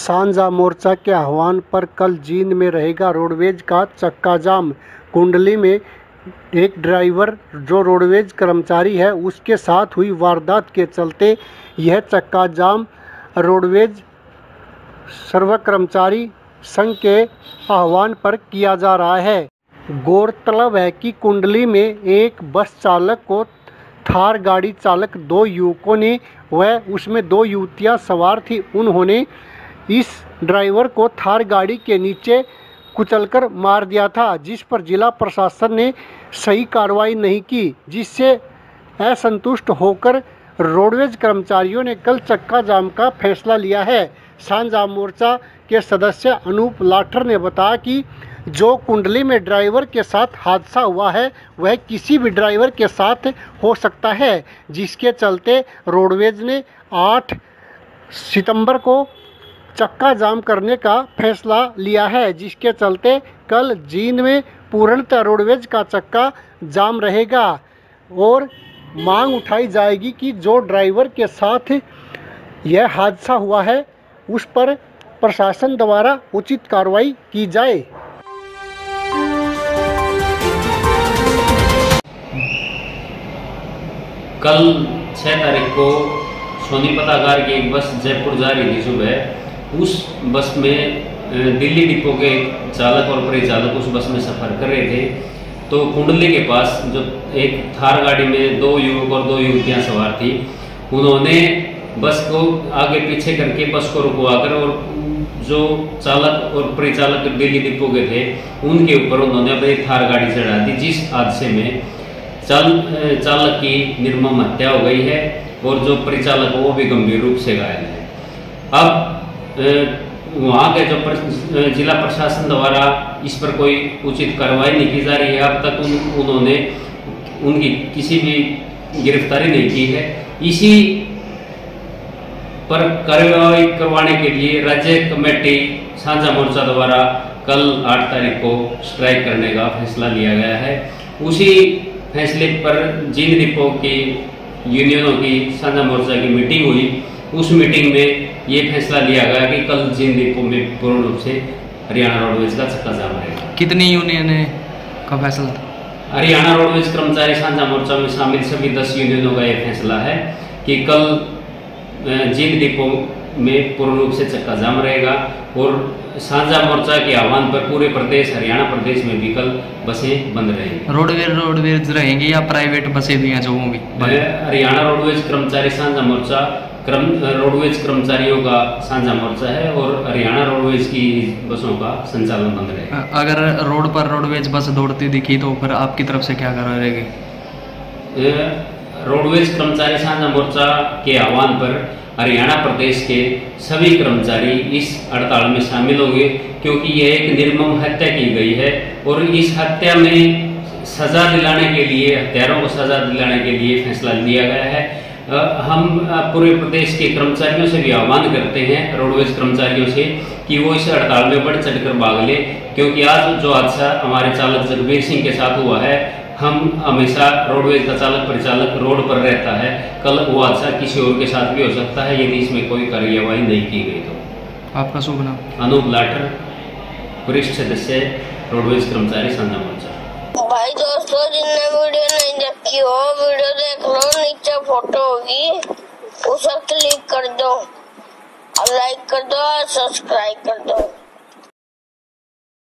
सांझा मोर्चा के आह्वान पर कल जींद में रहेगा रोडवेज का चक्का जाम। कुंडली में एक ड्राइवर जो रोडवेज कर्मचारी है उसके साथ हुई वारदात के चलते यह चक्का जाम रोडवेज सर्व कर्मचारी संघ के आह्वान पर किया जा रहा है। गौरतलब है कि कुंडली में एक बस चालक को थार गाड़ी चालक दो युवकों ने व उसमें दो युवतियां सवार थी, उन्होंने इस ड्राइवर को थार गाड़ी के नीचे कुचलकर मार दिया था, जिस पर जिला प्रशासन ने सही कार्रवाई नहीं की, जिससे असंतुष्ट होकर रोडवेज कर्मचारियों ने कल चक्का जाम का फैसला लिया है। सांझा मोर्चा के सदस्य अनूप लाठर ने बताया कि जो कुंडली में ड्राइवर के साथ हादसा हुआ है वह किसी भी ड्राइवर के साथ हो सकता है, जिसके चलते रोडवेज ने 8 सितंबर को चक्का जाम करने का फैसला लिया है, जिसके चलते कल जींद में पूर्णतः रोडवेज का चक्का जाम रहेगा और मांग उठाई जाएगी कि जो ड्राइवर के साथ यह हादसा हुआ है उस पर प्रशासन द्वारा उचित कार्रवाई की जाए। कल 6 तारीख को सोनीपत आगार की एक बस जयपुर जा रही थी सुबह। उस बस में दिल्ली डिपो के चालक और परिचालक उस बस में सफ़र कर रहे थे, तो कुंडली के पास जो एक थार गाड़ी में दो युवक और दो युवतियां सवार थी, उन्होंने बस को आगे पीछे करके बस को रुकवाकर और जो चालक और परिचालक दिल्ली डिपो के थे उनके ऊपर उन्होंने अपनी थार गाड़ी चढ़ा दी, जिस हादसे में चालक की निर्मम हत्या हो गई है और जो परिचालक वो भी गंभीर रूप से घायल है। अब वहाँ के जो जिला प्रशासन द्वारा इस पर कोई उचित कार्रवाई नहीं की जा रही है। अब तक उन्होंने उनकी किसी भी गिरफ्तारी नहीं की है। इसी पर कार्रवाई करवाने के लिए राज्य कमेटी सांझा मोर्चा द्वारा कल 8 तारीख को स्ट्राइक करने का फैसला लिया गया है। उसी फैसले पर जींद डिपो की यूनियनों की सांझा मोर्चा की मीटिंग हुई। उस मीटिंग में ये फैसला लिया गया कि कल जींद डिपो में पूर्ण रूप से हरियाणा रोडवेज का चक्का जाम रहेगा। कितनी यूनियन का फैसला था? हरियाणा रोडवेज कर्मचारी सांझा मोर्चा में शामिल सभी 10 यूनियनों का यह फैसला है कि कल जींद डिपो में पूर्ण रूप से चक्का जाम रहेगा और सांझा मोर्चा के आह्वान पर पूरे प्रदेश हरियाणा प्रदेश में भी कल बसें बंद रहेंगी। रोडवेज रहेंगी या प्राइवेट बसें भी हैं जो वो भी? हरियाणा रोडवेज कर्मचारी सांझा मोर्चा रोडवेज कर्मचारियों का सांझा मोर्चा है और हरियाणा रोडवेज की बसों का संचालन बंद रहेगा। अगर रोड पर रोडवेज बस दौड़ती दिखी तो फिर आपकी तरफ से क्या कार्रवाई रहेगी? रोडवेज कर्मचारी सांझा मोर्चा के आह्वान पर हरियाणा प्रदेश के सभी कर्मचारी इस हड़ताल में शामिल होंगे, क्योंकि यह एक निर्मम हत्या की गई है और इस हत्या में सजा दिलाने के लिए, हत्यारों को सजा दिलाने के लिए फैसला लिया गया है। हम पूरे प्रदेश के कर्मचारियों से भी आह्वान करते हैं, रोडवेज कर्मचारियों से, कि वो इस हड़ताल में बढ़ चढ़कर भाग ले, क्योंकि आज जो हादसा हमारे चालक जगबीर सिंह के साथ हुआ है, हम हमेशा रोडवेज का चालक परिचालक रोड पर रहता है, कल वो हादसा किसी और के साथ भी हो सकता है यदि इसमें कोई कार्यवाही नहीं की गई तो। आपका शुभ नाम? अनूप लाठर, वरिष्ठ सदस्य रोडवेज कर्मचारी सांझा मोर्चा। भाई दोस्तों, जिनने वीडियो नहीं देखी हो वीडियो देख लो, नीचे फोटो होगी उसे क्लिक कर दो और लाइक कर दो और सब्सक्राइब कर दो।